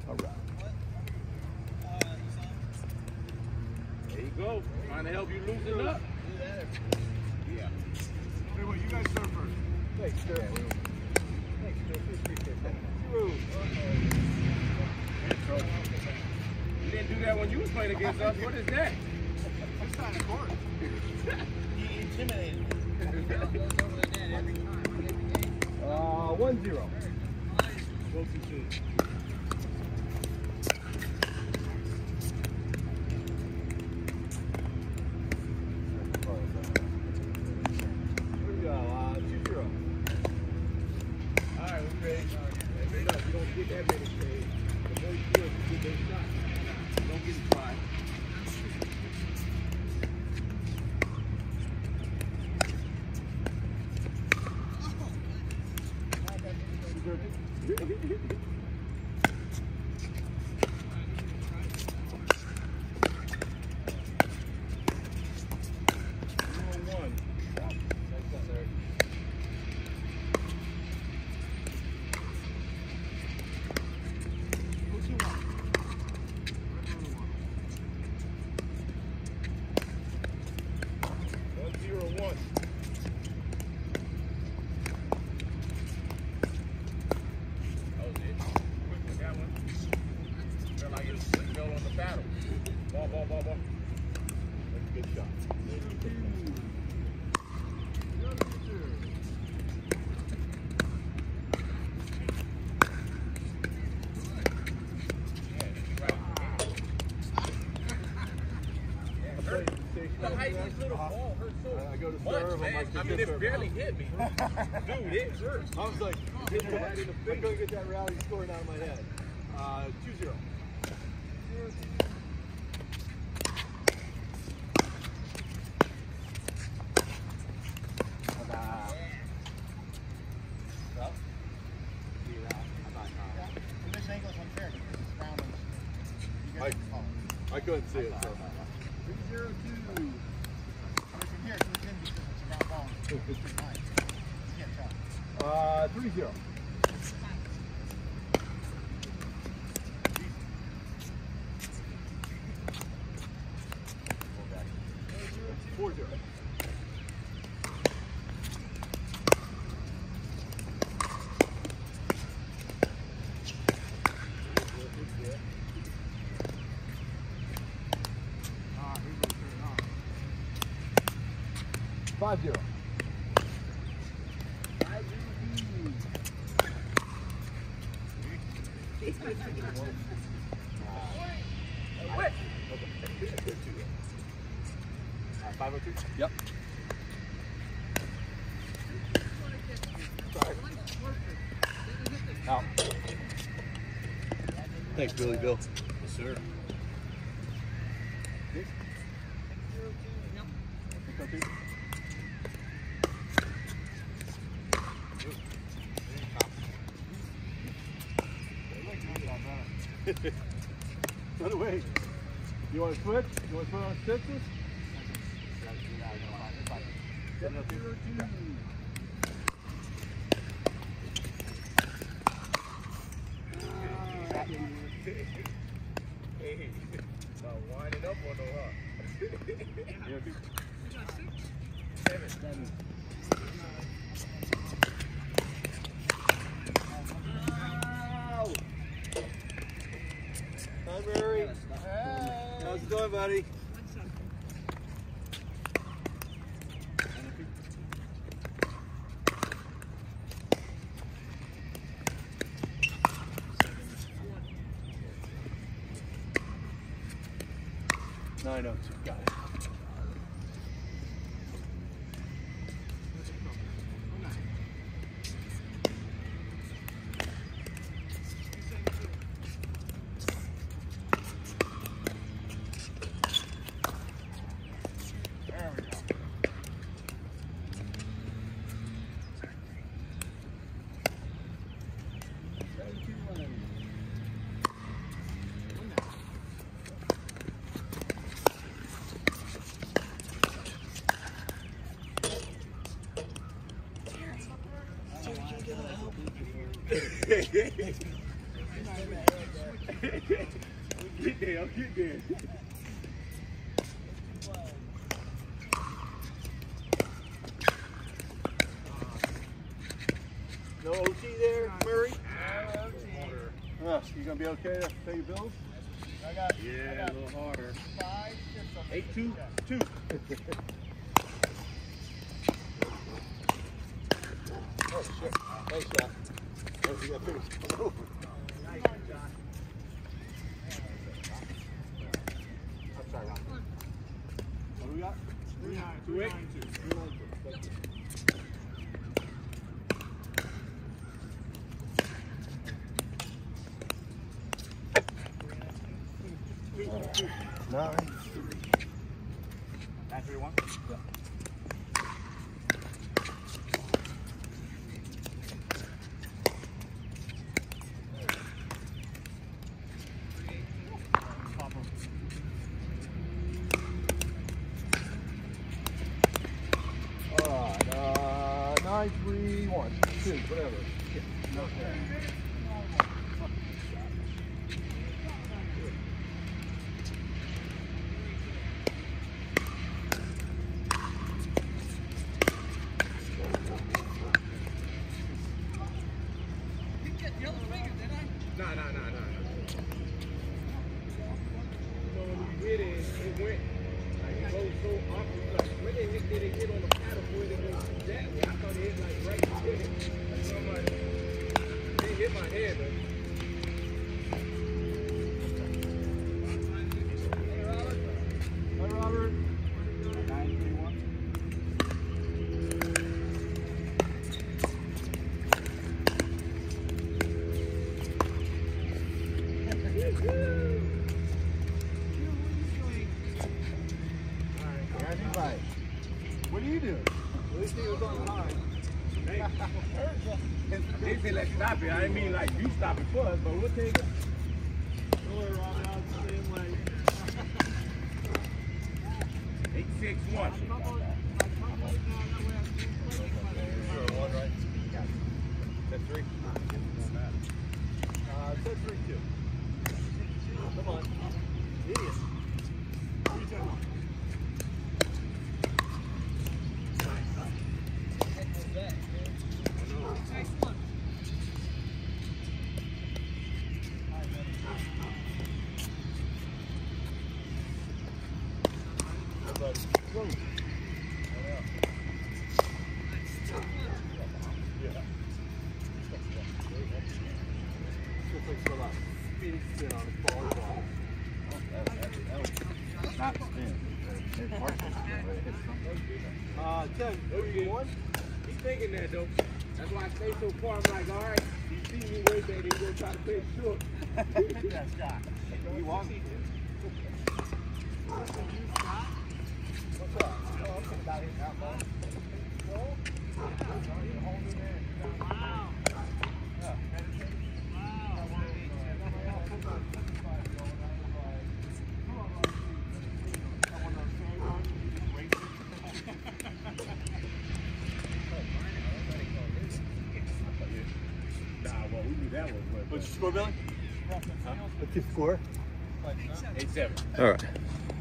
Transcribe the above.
All right. There you go. Trying to help you loosen up. Yeah. Hey, what, you guys serve first. Thanks, sir. Thanks, sir. Appreciate that. You didn't do that when you was playing against us. What is that? It's not a court. He intimidated me. 1-0. Close and shoot. Here we go. 2-0. All right, we're ready. You don't get that many trades. The more you do it, you get those shots. You don't get it five. I go to serve. I mean, it barely hit me. Dude, it hurt. I was like, I couldn't get that rally scoring out of my head. 2-0. This angle's unfair because it's round and you guys are falling. I couldn't see it. So. 3-0-2. From here, so it's in because it's a round ball. It's nice. You can't tell. 3-0. Five zero. What? 502. Yep. Sorry. Out. Thanks, Billy Bill. Yes, sir. By the way, you want to switch? You want to put on sixes? Hey, stop winding up on no huh? 7. Hi, Mary. How's it going, buddy? No, I know. Got it. I'll get there. No OT there, Murray? You gonna be okay to pay your bills? Yeah, a little harder. 8-2. 2. Oh, shit. Nice shot. Oh, you got finish. Come over. I'm sorry, Ron. What do we got? 2-8. 392. Nine. 9-3-1. Yeah. All right, 9, 3, 1, 2, whatever. Yeah. Okay. No. So when you hit it, it went, like, it goes so opposite. Like, when it hit on the paddle, when it goes that way, I thought it hit, like, right there. So I'm like, it hit my head, though. Hi, Robert. 9-3-1. What do you do? At least he was on time. They say let's stop it. I didn't mean like you stop it for us, but we'll take it. Don't worry, Robert. I was the same way. 8-6-1. One, right? Set 3? Set 3-2. Come on. Idiot. Spin on his ball. Not spin. It's partial spin, but it hits something. 10, 3-1. He's thinking that though. That's why I stay so far. I'm like, all right, he see me way back, he's gonna try to play it short. That shot. You want it? What's up? Oh, I'm thinking about hitting that ball. Wow. Well, we knew that was what. What's your score, Billy? What's your score? 8-7. All right.